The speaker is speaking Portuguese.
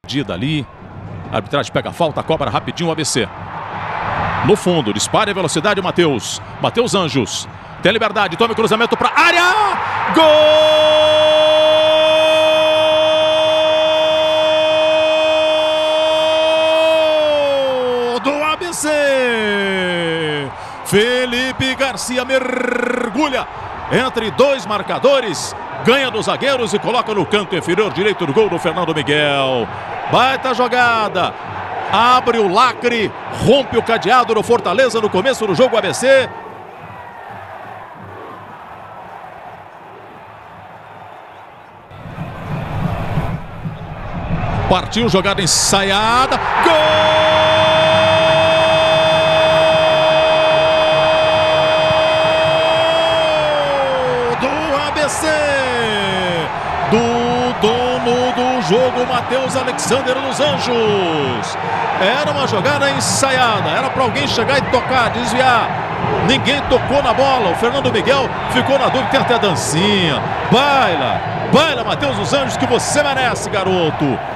Dida ali. A arbitragem pega a falta, cobra rapidinho o ABC. No fundo, dispara a velocidade, Matheus. Matheus Anjos. Tem liberdade, toma o cruzamento para área. Gol do ABC. Felipe Garcia mergulha entre dois marcadores. Ganha dos zagueiros e coloca no canto inferior direito do gol do Fernando Miguel. Baita jogada. Abre o lacre, rompe o cadeado do Fortaleza no começo do jogo ABC. Partiu, jogada ensaiada. Gol do ABC. Do dono do jogo, Matheus Alexander dos Anjos. Era uma jogada ensaiada, era para alguém chegar e tocar, desviar. Ninguém tocou na bola, o Fernando Miguel ficou na dúvida, tem até dancinha. Baila, baila, Matheus dos Anjos, que você merece, garoto.